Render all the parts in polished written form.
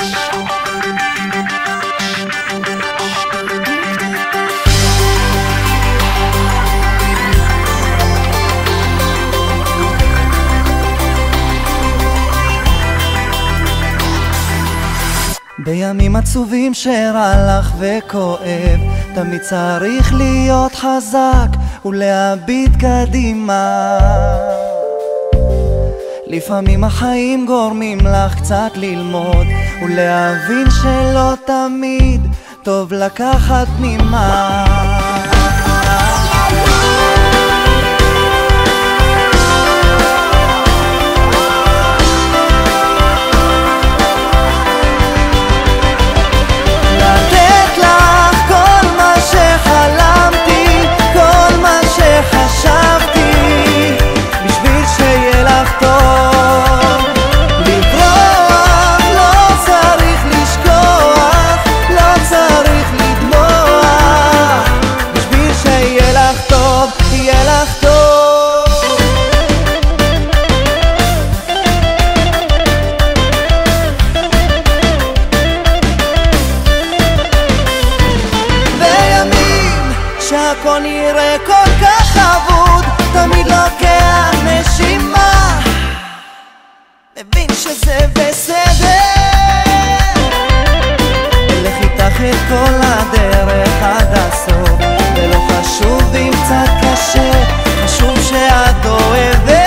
בימים עצובים שרע לך וכואב, תמיד צריך להיות חזק ולהביט קדימה. לפעמים החיים גורמים לך קצת ללמוד ולהבין שלא תמיד טוב לקחת פנימה. שהכל נראה כל כך אבוד, תמיד לוקח נשימה, מבין שזה בסדר, אלך איתך את כל הדרך עד הסוף, ולא חשוב אם קצת קשה, חשוב שאת אוהבת.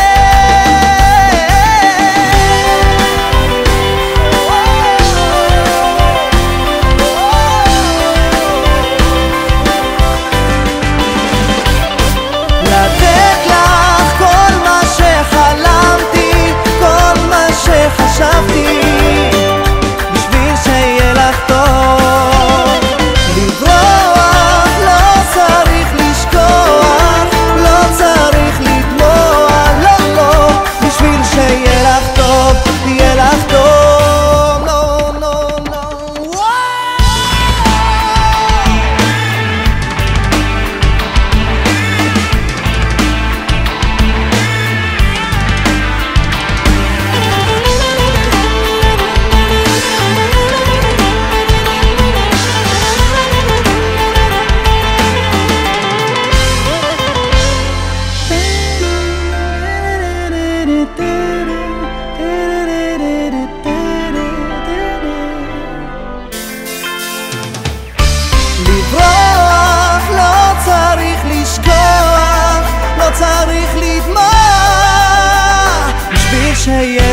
חשבתי בשביל שיהיה לך טוב, לברוח לא צריך לשכוח, לא צריך לדמוע, לא לא, בשביל שיהיה לך טוב, יהיה לך טוב, לא לא לא. לברוח לא צריך לשכוח, לא צריך לדמוע, בשביל שיהיה